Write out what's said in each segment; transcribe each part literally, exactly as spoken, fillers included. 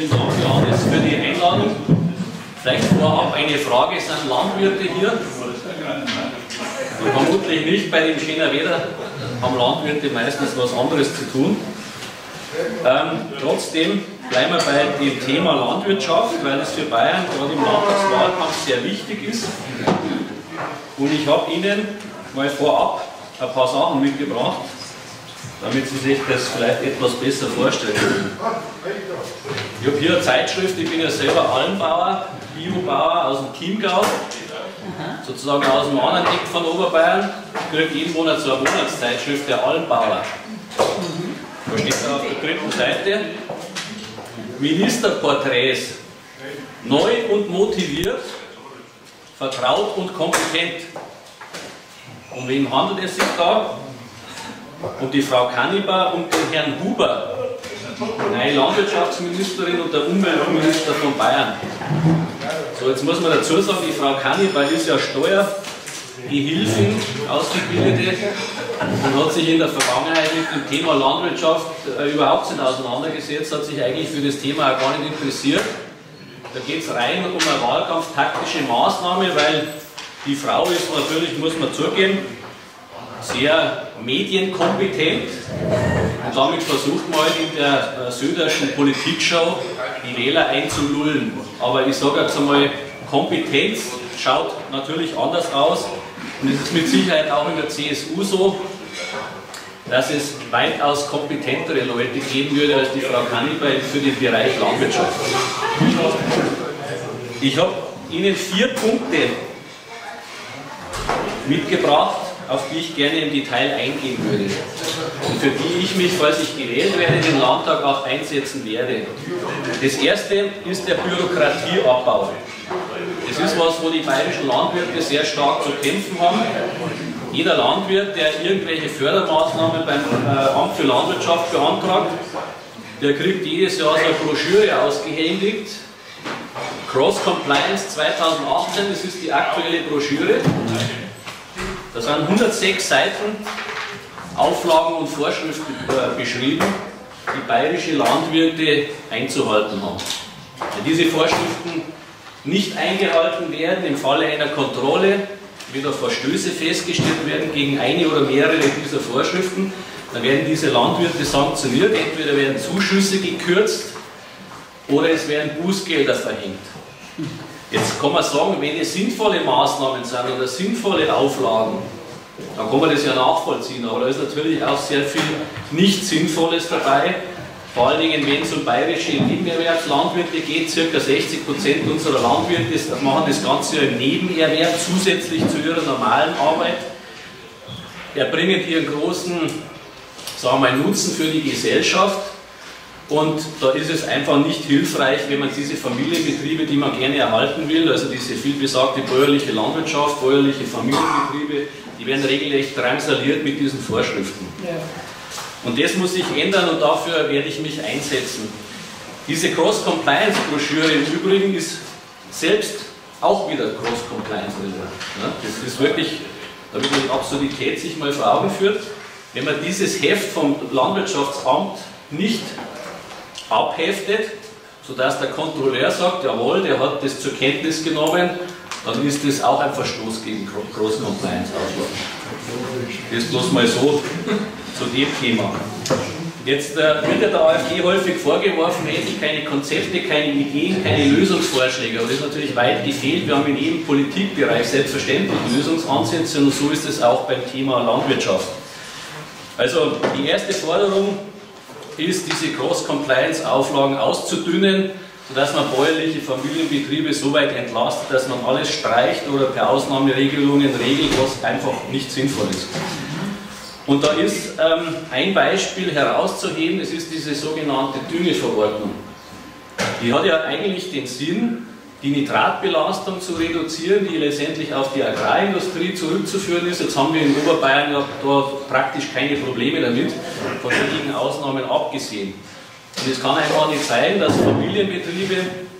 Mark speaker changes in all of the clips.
Speaker 1: Vielen Dank, Johannes, für die Einladung. Vielleicht vorab eine Frage: Sind Landwirte hier? Vermutlich nicht, bei dem schönen Wetter haben Landwirte meistens was anderes zu tun. Ähm, trotzdem bleiben wir bei dem Thema Landwirtschaft, weil es für Bayern gerade im Landtagswahlkampf sehr wichtig ist. Und ich habe Ihnen mal vorab ein paar Sachen mitgebracht, damit Sie sich das vielleicht etwas besser vorstellen können. Ich habe hier eine Zeitschrift, ich bin ja selber Almbauer, Biobauer aus dem Chiemgau, sozusagen aus dem anderen Eck von Oberbayern. Ich kriege jeden Monat so eine Monatszeitschrift, der Almbauer. Da steht auf der dritten Seite: Ministerporträts, neu und motiviert, vertraut und kompetent. Um wen handelt es sich da? Um die Frau Kannibar und den Herrn Huber, neue Landwirtschaftsministerin und der Umweltminister von Bayern. So, jetzt muss man dazu sagen, die Frau Kannibar ist ja Steuergehilfin, ausgebildete, und hat sich in der Vergangenheit mit dem Thema Landwirtschaft äh, überhaupt nicht auseinandergesetzt, hat sich eigentlich für das Thema auch gar nicht interessiert. Da geht es rein um eine wahlkampftaktische Maßnahme, weil die Frau ist natürlich, muss man zugeben, sehr medienkompetent, und damit versucht man halt in der äh, Söderschen Politikshow die Wähler einzulullen. Aber ich sage jetzt einmal, Kompetenz schaut natürlich anders aus, und es ist mit Sicherheit auch in der C S U so, dass es weitaus kompetentere Leute geben würde als die Frau Kannibar für den Bereich Landwirtschaft. Ich habe Ihnen vier Punkte mitgebracht, auf die ich gerne im Detail eingehen würde und für die ich mich, falls ich gewählt werde, den Landtag auch einsetzen werde. Das erste ist der Bürokratieabbau. Das ist was, wo die bayerischen Landwirte sehr stark zu kämpfen haben. Jeder Landwirt, der irgendwelche Fördermaßnahmen beim äh, Amt für Landwirtschaft beantragt, der kriegt jedes Jahr so eine Broschüre ausgehändigt. Cross Compliance zweitausendachtzehn, das ist die aktuelle Broschüre. Da sind hundertsechs Seiten Auflagen und Vorschriften äh, beschrieben, die bayerische Landwirte einzuhalten haben. Wenn diese Vorschriften nicht eingehalten werden, im Falle einer Kontrolle wieder Verstöße festgestellt werden gegen eine oder mehrere dieser Vorschriften, dann werden diese Landwirte sanktioniert. Entweder werden Zuschüsse gekürzt oder es werden Bußgelder verhängt. Jetzt kann man sagen, wenn es sinnvolle Maßnahmen sind oder sinnvolle Auflagen, dann kann man das ja nachvollziehen, aber da ist natürlich auch sehr viel nicht Sinnvolles dabei. Vor allen Dingen, wenn es um bayerische Nebenerwerbslandwirte geht, ca. sechzig Prozent unserer Landwirte machen das Ganze ja im Nebenerwerb zusätzlich zu ihrer normalen Arbeit, erbringen hier einen großen, sagen wir mal, Nutzen für die Gesellschaft. Und da ist es einfach nicht hilfreich, wenn man diese Familienbetriebe, die man gerne erhalten will, also diese vielbesagte bäuerliche Landwirtschaft, bäuerliche Familienbetriebe, die werden regelrecht drangsaliert mit diesen Vorschriften. Ja. Und das muss sich ändern, und dafür werde ich mich einsetzen. Diese Cross-Compliance-Broschüre im Übrigen ist selbst auch wieder Cross-Compliance. Ja, das ist wirklich, damit man die Absurdität sich mal vor Augen führt. Wenn man dieses Heft vom Landwirtschaftsamt nicht abheftet, sodass der Kontrolleur sagt, jawohl, der hat das zur Kenntnis genommen, dann ist das auch ein Verstoß gegen Cross-Compliance-Auflagen. Das bloß mal so zu dem Thema. Jetzt äh, wird ja der AfD häufig vorgeworfen, hätte ich keine Konzepte, keine Ideen, keine Lösungsvorschläge. Aber das ist natürlich weit gefehlt. Wir haben in jedem Politikbereich selbstverständlich Lösungsansätze, und so ist es auch beim Thema Landwirtschaft. Also die erste Forderung ist, diese Cross-Compliance-Auflagen auszudünnen, sodass man bäuerliche Familienbetriebe so weit entlastet, dass man alles streicht oder per Ausnahmeregelungen regelt, was einfach nicht sinnvoll ist. Und da ist ähm, ein Beispiel herauszuheben, das ist diese sogenannte Düngeverordnung. Die hat ja eigentlich den Sinn, die Nitratbelastung zu reduzieren, die letztendlich auf die Agrarindustrie zurückzuführen ist. Jetzt haben wir in Oberbayern ja da praktisch keine Probleme damit, von wenigen Ausnahmen abgesehen. Und es kann einfach nicht sein, dass Familienbetriebe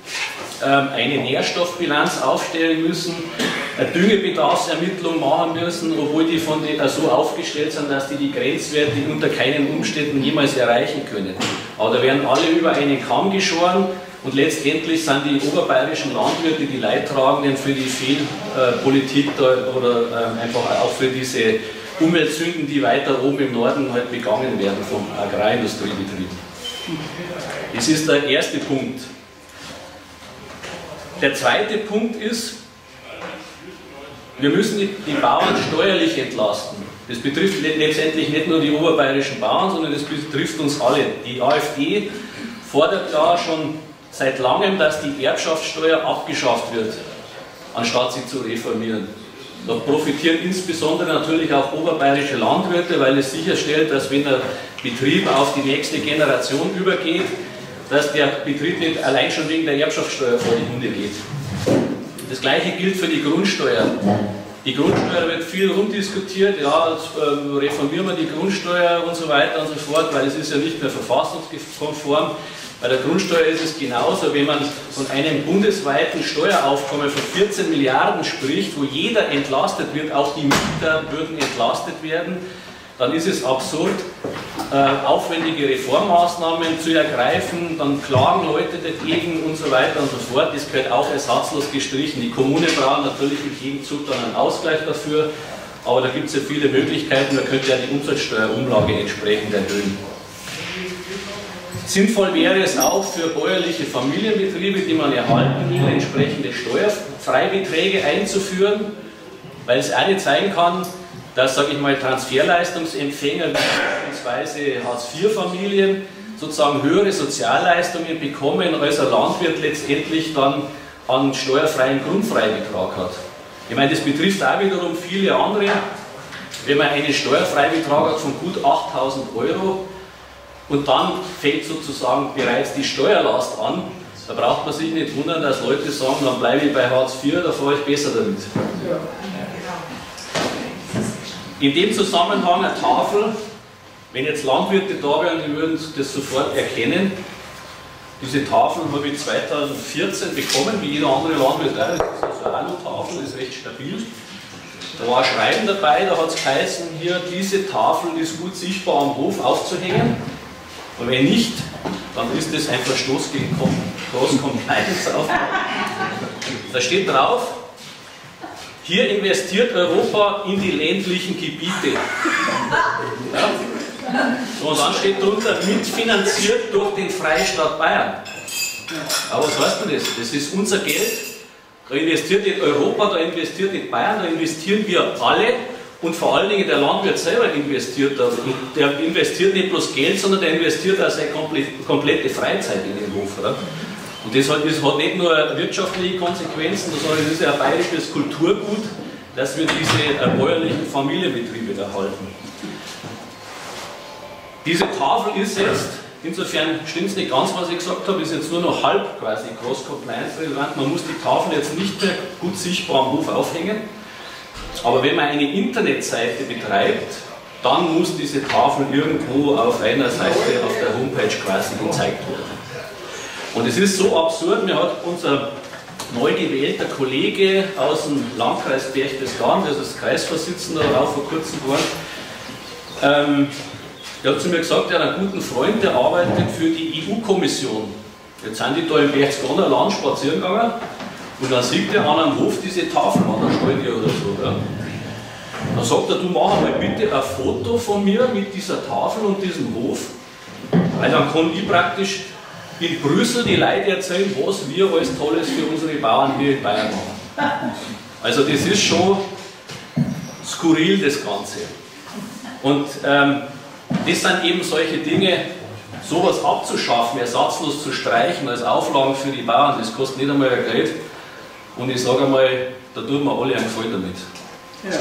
Speaker 1: ähm, eine Nährstoffbilanz aufstellen müssen, eine Düngebedarfsermittlung machen müssen, obwohl die von den, äh, so aufgestellt sind, dass die die Grenzwerte unter keinen Umständen jemals erreichen können. Aber da werden alle über einen Kamm geschoren, und letztendlich sind die oberbayerischen Landwirte die Leidtragenden für die Fehlpolitik oder einfach auch für diese Umweltsünden, die weiter oben im Norden halt begangen werden vom Agrarindustriebetrieb. Das ist der erste Punkt. Der zweite Punkt ist, wir müssen die Bauern steuerlich entlasten. Das betrifft letztendlich nicht nur die oberbayerischen Bauern, sondern das betrifft uns alle. Die AfD fordert ja schon seit langem, dass die Erbschaftssteuer abgeschafft wird, anstatt sie zu reformieren. Da profitieren insbesondere natürlich auch oberbayerische Landwirte, weil es sicherstellt, dass wenn der Betrieb auf die nächste Generation übergeht, dass der Betrieb nicht allein schon wegen der Erbschaftssteuer vor die Hunde geht. Das gleiche gilt für die Grundsteuer. Die Grundsteuer wird viel rumdiskutiert, ja, jetzt, äh, reformieren wir die Grundsteuer und so weiter und so fort, weil es ist ja nicht mehr verfassungskonform. Bei der Grundsteuer ist es genauso, wenn man von einem bundesweiten Steueraufkommen von vierzehn Milliarden spricht, wo jeder entlastet wird, auch die Mieter würden entlastet werden, dann ist es absurd, äh, aufwendige Reformmaßnahmen zu ergreifen, dann klagen Leute dagegen und so weiter und so fort. Das gehört auch ersatzlos gestrichen. Die Kommune braucht natürlich im Gegenzug dann einen Ausgleich dafür, aber da gibt es ja viele Möglichkeiten, man könnte ja die Umsatzsteuerumlage entsprechend erhöhen. Sinnvoll wäre es auch für bäuerliche Familienbetriebe, die man erhalten will, entsprechende Steuerfreibeträge einzuführen, weil es auch nicht sein kann, dass, sage ich mal, Transferleistungsempfänger wie beispielsweise Hartz vier Familien sozusagen höhere Sozialleistungen bekommen, als ein Landwirt letztendlich dann an steuerfreien Grundfreibetrag hat. Ich meine, das betrifft auch wiederum viele andere. Wenn man einen Steuerfreibetrag hat von gut achttausend Euro und dann fällt sozusagen bereits die Steuerlast an, da braucht man sich nicht wundern, dass Leute sagen, dann bleibe ich bei Hartz vier, da fahre ich besser damit. Ja. In dem Zusammenhang eine Tafel, wenn jetzt Landwirte da wären, die würden das sofort erkennen. Diese Tafel habe ich zweitausendvierzehn bekommen, wie jeder andere Landwirt auch. Das ist eine Alutafel, ist recht stabil. Da war ein Schreiben dabei, da hat es geheißen, hier, diese Tafel ist gut sichtbar am Hof aufzuhängen. Und wenn nicht, dann ist das ein Verstoß gegen Cross-Compliance. Da steht drauf, hier investiert Europa in die ländlichen Gebiete. Ja. So, und dann steht drunter, mitfinanziert durch den Freistaat Bayern. Aber was heißt denn das? Das ist unser Geld. Da investiert nicht Europa, da investiert nicht Bayern, da investieren wir alle. Und vor allen Dingen der Landwirt selber investiert da. Und der investiert nicht bloß Geld, sondern der investiert auch seine komplette Freizeit in den Hof. Oder? Und das hat, das hat nicht nur wirtschaftliche Konsequenzen, sondern es ist ja ein bayerisches Kulturgut, dass wir diese äh, bäuerlichen Familienbetriebe erhalten. Diese Tafel ist jetzt, insofern stimmt es nicht ganz, was ich gesagt habe, ist jetzt nur noch halb quasi Cross-Compliance relevant. Man muss die Tafel jetzt nicht mehr gut sichtbar am Hof aufhängen. Aber wenn man eine Internetseite betreibt, dann muss diese Tafel irgendwo auf einer Seite auf der Homepage quasi gezeigt werden. Und es ist so absurd, mir hat unser neu gewählter Kollege aus dem Landkreis Berchtesgaden, der ist Kreisvorsitzender auch vor kurzem geworden, ähm, der hat zu mir gesagt, er hat einen guten Freund, der arbeitet für die E U-Kommission. Jetzt sind die da im Berchtesgadener Land spazieren gegangen und dann sieht er an einem Hof diese Tafel an der Steuer oder so. Ja. Dann sagt er, du mach mal bitte ein Foto von mir mit dieser Tafel und diesem Hof, weil dann kann ich praktisch in Brüssel die Leute erzählen, was wir alles Tolles für unsere Bauern hier in Bayern machen. Also das ist schon skurril, das Ganze. Und ähm, das sind eben solche Dinge, sowas abzuschaffen, ersatzlos zu streichen als Auflagen für die Bauern, das kostet nicht einmal ein Geld. Und ich sage einmal, da tun wir alle einen Gefallen damit. Ja.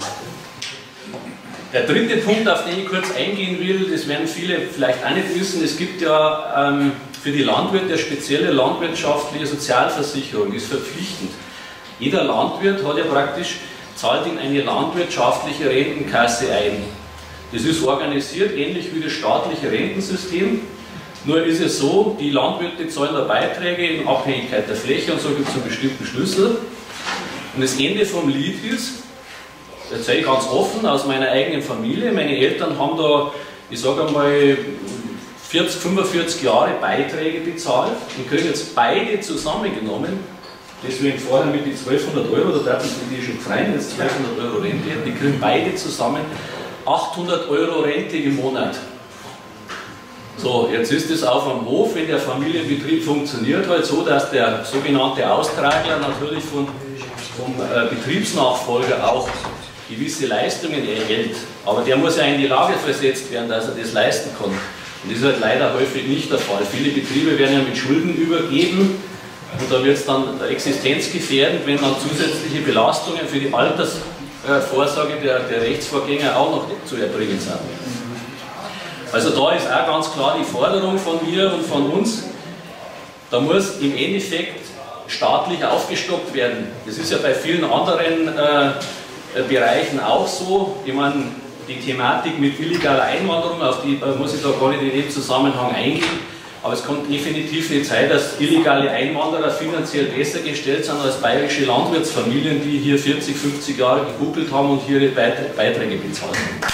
Speaker 1: Der dritte Punkt, auf den ich kurz eingehen will, das werden viele vielleicht auch nicht wissen, es gibt ja ähm, für die Landwirte eine spezielle landwirtschaftliche Sozialversicherung, die ist verpflichtend. Jeder Landwirt hat ja praktisch, zahlt in eine landwirtschaftliche Rentenkasse ein. Das ist organisiert ähnlich wie das staatliche Rentensystem, nur ist es so, die Landwirte zahlen da Beiträge in Abhängigkeit der Fläche und so gibt es einen bestimmten Schlüssel. Und das Ende vom Lied ist, das erzähle ich ganz offen aus meiner eigenen Familie, meine Eltern haben da, ich sage einmal, vierzig, fünfundvierzig Jahre Beiträge bezahlt und kriegen jetzt beide zusammengenommen, deswegen vorher mit den zwölfhundert Euro, da darf ich die schon freien, jetzt zwölfhundert Euro Rente, die kriegen beide zusammen achthundert Euro Rente im Monat. So, jetzt ist es auf dem Hof, wenn der Familienbetrieb funktioniert, halt so, dass der sogenannte Austragler natürlich von, vom äh, Betriebsnachfolger auch gewisse Leistungen erhält. Aber der muss ja in die Lage versetzt werden, dass er das leisten kann. Und das ist halt leider häufig nicht der Fall. Viele Betriebe werden ja mit Schulden übergeben und da wird es dann existenzgefährdend, wenn dann zusätzliche Belastungen für die Altersvorsorge der, der Rechtsvorgänger auch noch zu erbringen sind. Also da ist auch ganz klar die Forderung von mir und von uns, da muss im Endeffekt staatlich aufgestockt werden. Das ist ja bei vielen anderen äh, Bereichen auch so. Ich meine, die Thematik mit illegaler Einwanderung, auf die äh, muss ich da gar nicht in dem Zusammenhang eingehen, aber es kann definitiv nicht sein, dass illegale Einwanderer finanziell besser gestellt sind als bayerische Landwirtsfamilien, die hier vierzig, fünfzig Jahre gebuckelt haben und hier ihre Beiträge bezahlt haben.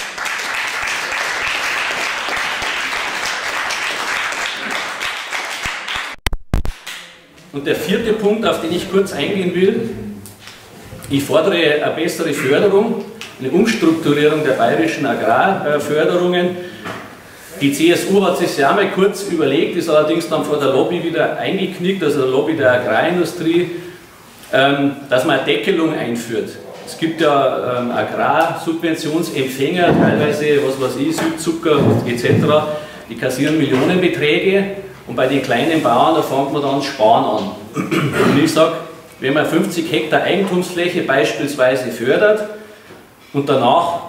Speaker 1: Und der vierte Punkt, auf den ich kurz eingehen will, ich fordere eine bessere Förderung, eine Umstrukturierung der bayerischen Agrarförderungen. Die C S U hat sich ja einmal kurz überlegt, ist allerdings dann vor der Lobby wieder eingeknickt, also der Lobby der Agrarindustrie, dass man eine Deckelung einführt. Es gibt ja ähm, Agrarsubventionsempfänger, teilweise, was weiß ich, Südzucker et cetera, die kassieren Millionenbeträge. Und bei den kleinen Bauern, da fängt man dann Sparen an. Und ich sage, wenn man fünfzig Hektar Eigentumsfläche beispielsweise fördert und danach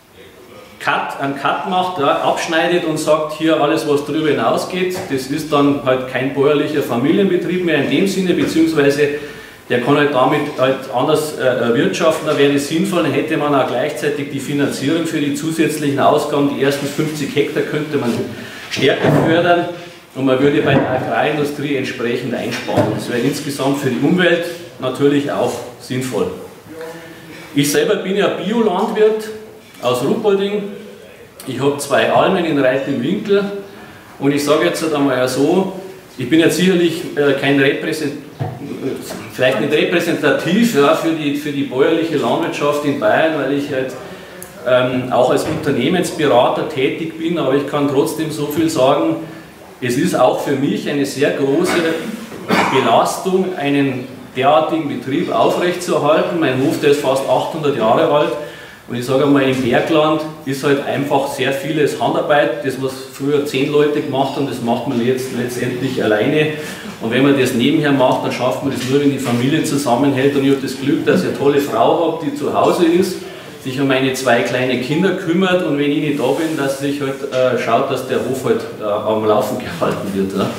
Speaker 1: Cut, einen Cut macht, ja, abschneidet und sagt, hier alles, was darüber hinausgeht, das ist dann halt kein bäuerlicher Familienbetrieb mehr in dem Sinne, beziehungsweise der kann halt damit halt anders äh, wirtschaften, da wäre es sinnvoll, dann hätte man auch gleichzeitig die Finanzierung für die zusätzlichen Ausgaben, die ersten fünfzig Hektar könnte man stärker fördern. Und man würde bei der Agrarindustrie entsprechend einsparen. Das wäre insgesamt für die Umwelt natürlich auch sinnvoll. Ich selber bin ja Biolandwirt aus Ruppolding. Ich habe zwei Almen in Reit im Winkel. Und ich sage jetzt einmal so, ich bin jetzt sicherlich kein Repräsent, vielleicht nicht repräsentativ ja, für, die, für die bäuerliche Landwirtschaft in Bayern, weil ich halt ähm, auch als Unternehmensberater tätig bin, aber ich kann trotzdem so viel sagen, es ist auch für mich eine sehr große Belastung, einen derartigen Betrieb aufrechtzuerhalten. Mein Hof, der ist fast achthundert Jahre alt und ich sage einmal, im Bergland ist halt einfach sehr vieles Handarbeit. Das, was früher zehn Leute gemacht haben, das macht man jetzt letztendlich alleine. Und wenn man das nebenher macht, dann schafft man das nur, wenn die Familie zusammenhält. Und ich habe das Glück, dass ich eine tolle Frau habe, die zu Hause ist, sich um meine zwei kleine Kinder kümmert und wenn ich nicht da bin, dass sich halt äh, schaut, dass der Hof halt äh, am Laufen gehalten wird. Ja.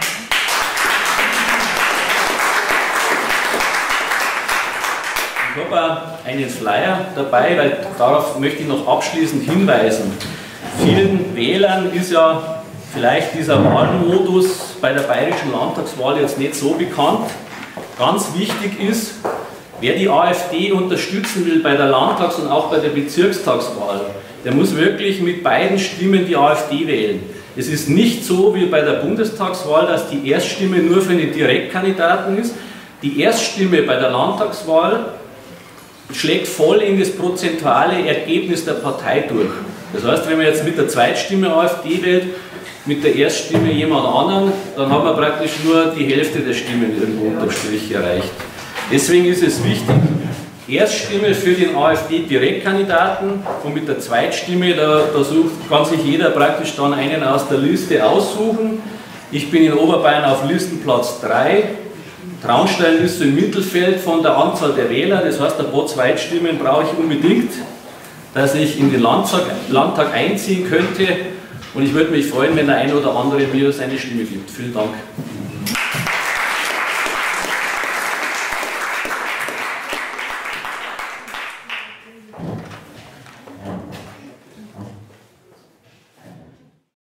Speaker 1: Ich habe auch einen Flyer dabei, weil darauf möchte ich noch abschließend hinweisen. Vielen Wählern ist ja vielleicht dieser Wahlmodus bei der bayerischen Landtagswahl jetzt nicht so bekannt. Ganz wichtig ist, wer die AfD unterstützen will bei der Landtags- und auch bei der Bezirkstagswahl, der muss wirklich mit beiden Stimmen die AfD wählen. Es ist nicht so wie bei der Bundestagswahl, dass die Erststimme nur für den Direktkandidaten ist. Die Erststimme bei der Landtagswahl schlägt voll in das prozentuale Ergebnis der Partei durch. Das heißt, wenn man jetzt mit der Zweitstimme AfD wählt, mit der Erststimme jemand anderen, dann hat man praktisch nur die Hälfte der Stimmen irgendwo unterm Strich erreicht. Deswegen ist es wichtig, Erststimme für den AfD-Direktkandidaten und mit der Zweitstimme, da, da sucht, kann sich jeder praktisch dann einen aus der Liste aussuchen. Ich bin in Oberbayern auf Listenplatz drei. Traunstein ist so im Mittelfeld von der Anzahl der Wähler, das heißt, ein paar Zweitstimmen brauche ich unbedingt, dass ich in den Landtag, Landtag einziehen könnte und ich würde mich freuen, wenn der eine oder andere mir seine Stimme gibt. Vielen Dank.